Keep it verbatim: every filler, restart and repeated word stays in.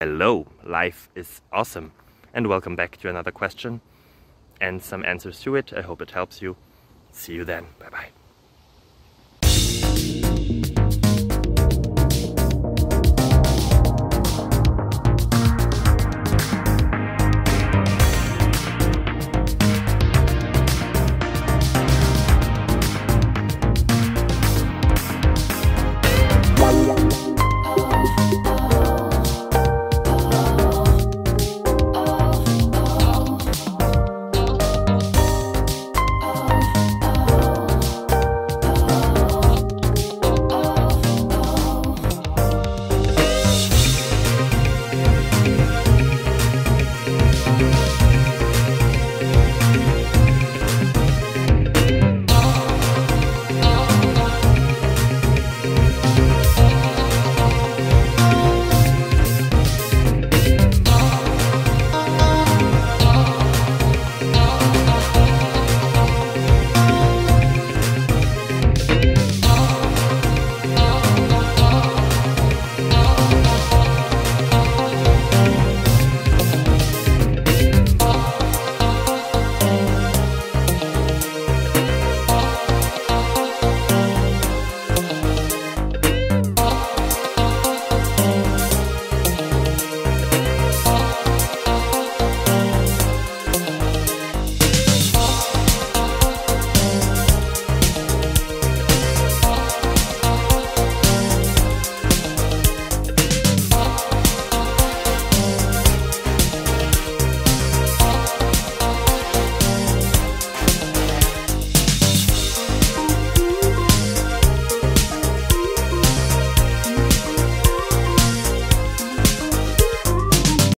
Hello, life is awesome, and welcome back to another question and some answers to it. I hope it helps you. See you then. Bye bye.